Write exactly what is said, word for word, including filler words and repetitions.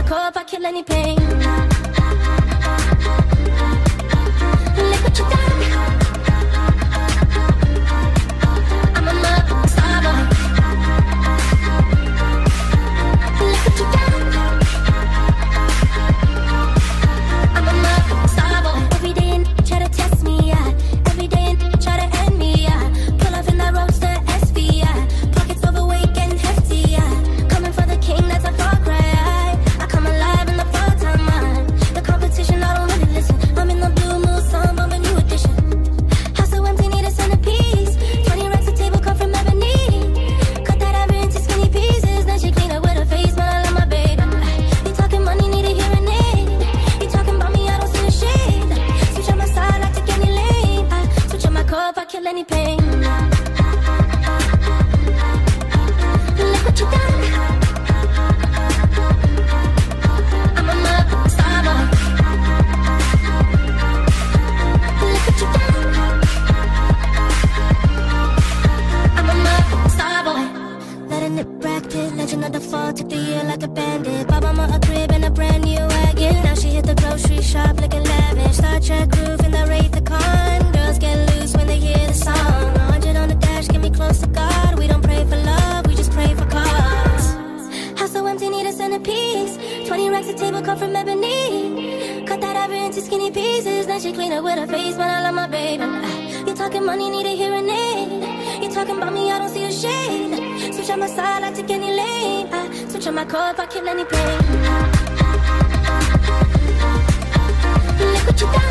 core if I kill any pain. Look what you done. I'm a mother star boy. Look what you done. I'm a mother star boy. Every day and try to test me, yeah. Every day and try to end me, yeah. Pull off in that roadster S V, yeah. Pockets overweight and hefty, yeah. Coming for the king, that's a far cry. I, I come alive in the fall time, man. The competition, I don't really listen. I'm in the blue mood, song, I'm a new edition. House so empty, need a centerpiece. Twenty racks of table come from ebony. Cut that ever into skinny pieces. Then she clean up with her face, man, I love my baby. You talking money, need a hearing aid. You talking about me, I don't see the shade. Switch on my side, I take any lane. I switch on my core if I kill any pain. Look what you done. I'm a mother star boy. Look what you done. I'm a mother star boy. Letting it bracket, legend of the fall, took the year like a bandit. Bought mama a crib and a brand new wagon. Now she hit the grocery shop looking lavish. Star Trek roof in the Wraith the Con. Girls get loose when they hear the song. A hundred on the dash, get me close to God. We don't pray for love, we just pray for cause. House so empty, need a centerpiece. Twenty racks of table come from ebony. Cut that ever into skinny pieces. Then she clean up with her face, man, I love my baby. You talking money, need a hearing aid. You talking about me, I don't see a shade. Switch on my side, I take any lane. I switch on my core if I kill any pain. Look what you done.